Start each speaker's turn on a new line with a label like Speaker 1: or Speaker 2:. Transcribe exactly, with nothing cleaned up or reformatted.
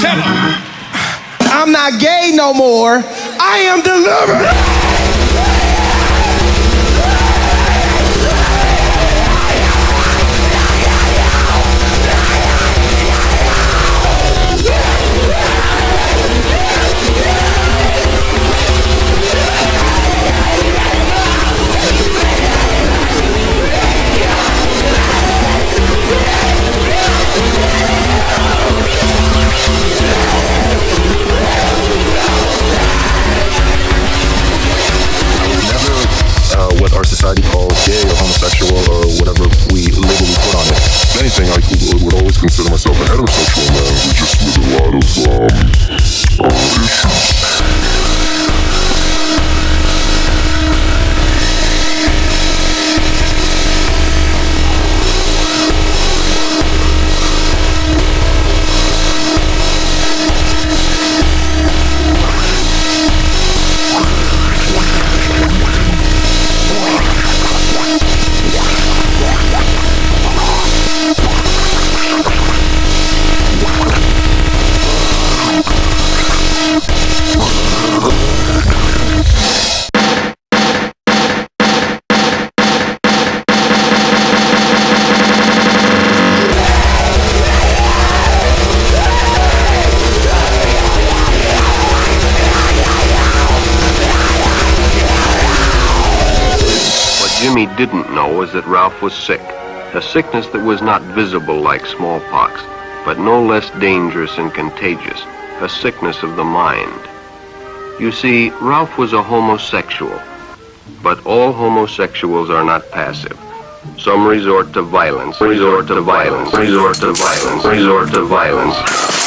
Speaker 1: Tell him.
Speaker 2: I'm not gay no more. I am delivered.
Speaker 3: What our society calls gay or homosexual or whatever we label we put on it. If anything, I would always consider myself a heterosexual man who just with a lot of um, uh, issues.
Speaker 4: Jimmy didn't know was that Ralph was sick, a sickness that was not visible like smallpox, but no less dangerous and contagious, a sickness of the mind. You see, Ralph was a homosexual, but all homosexuals are not passive. Some resort to violence, resort to violence, resort to violence, resort to violence.